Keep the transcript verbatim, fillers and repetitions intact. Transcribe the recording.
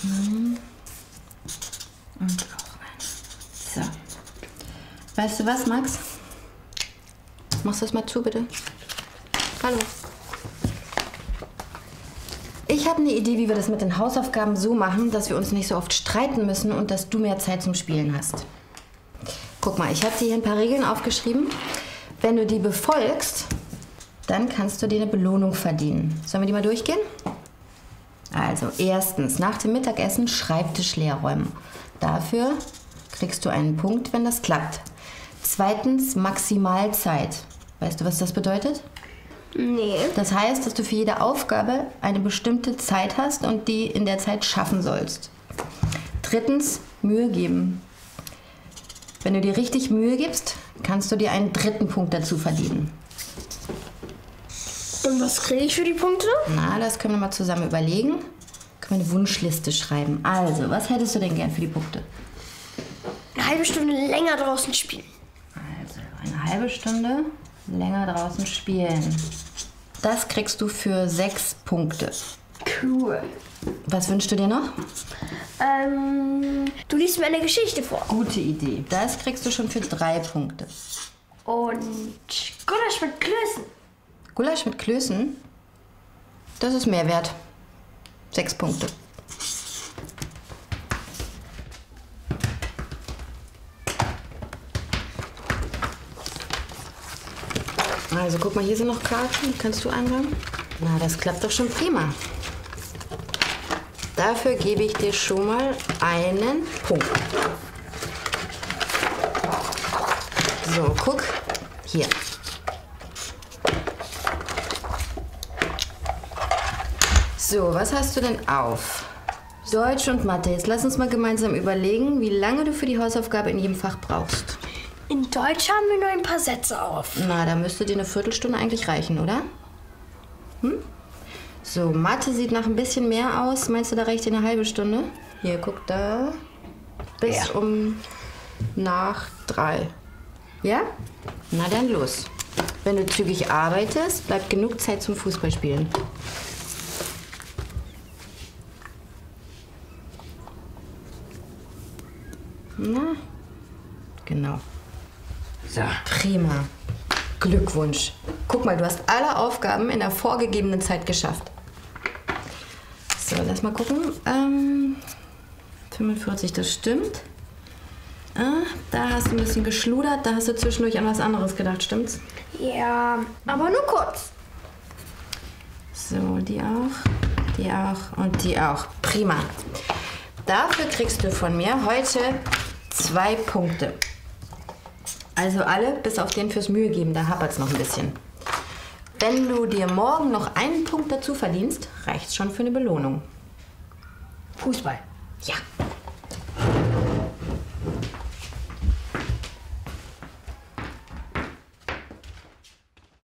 Mhm. Und auch ein. So. Weißt du was, Max? Machst du das mal zu, bitte? Hallo. Ich habe eine Idee, wie wir das mit den Hausaufgaben so machen, dass wir uns nicht so oft streiten müssen und dass du mehr Zeit zum Spielen hast. Guck mal, ich habe dir hier ein paar Regeln aufgeschrieben. Wenn du die befolgst, dann kannst du dir eine Belohnung verdienen. Sollen wir die mal durchgehen? Also, erstens, nach dem Mittagessen Schreibtisch leer räumen. Dafür kriegst du einen Punkt, wenn das klappt. Zweitens, Maximalzeit. Weißt du, was das bedeutet? Nee. Das heißt, dass du für jede Aufgabe eine bestimmte Zeit hast und die in der Zeit schaffen sollst. Drittens, Mühe geben. Wenn du dir richtig Mühe gibst, kannst du dir einen dritten Punkt dazu verdienen. Und was kriege ich für die Punkte? Na, das können wir mal zusammen überlegen. Können wir eine Wunschliste schreiben. Also, was hättest du denn gern für die Punkte? Eine halbe Stunde länger draußen spielen. Also, eine halbe Stunde länger draußen spielen. Das kriegst du für sechs Punkte. Cool. Was wünschst du dir noch? Ähm, du liest mir eine Geschichte vor. Gute Idee. Das kriegst du schon für drei Punkte. Und Gulasch mit Klößen. Gulasch mit Klößen? Das ist mehr wert. Sechs Punkte. Also guck mal, hier sind noch Karten. Kannst du anfangen? Na, das klappt doch schon prima. Dafür gebe ich dir schon mal einen Punkt. So, guck. Hier. So, was hast du denn auf? Deutsch und Mathe. Jetzt lass uns mal gemeinsam überlegen, wie lange du für die Hausaufgabe in jedem Fach brauchst. In Deutsch haben wir nur ein paar Sätze auf. Na, da müsste dir eine Viertelstunde eigentlich reichen, oder? Hm? So, Mathe sieht nach ein bisschen mehr aus. Meinst du, da reicht dir eine halbe Stunde? Hier, guck da. Bis Ja. um nach drei. Ja? Na dann los. Wenn du zügig arbeitest, bleibt genug Zeit zum Fußballspielen. Na, genau. So, prima. Glückwunsch. Guck mal, du hast alle Aufgaben in der vorgegebenen Zeit geschafft. So, lass mal gucken. Ähm, fünfundvierzig, das stimmt. Ah, da hast du ein bisschen geschludert, da hast du zwischendurch an was anderes gedacht, stimmt's? Ja, aber nur kurz. So, die auch, die auch und die auch. Prima. Dafür kriegst du von mir heute zwei Punkte. Also alle, bis auf den fürs Mühe geben, da hapert's noch ein bisschen. Wenn du dir morgen noch einen Punkt dazu verdienst, reicht's schon für eine Belohnung. Fußball. Ja.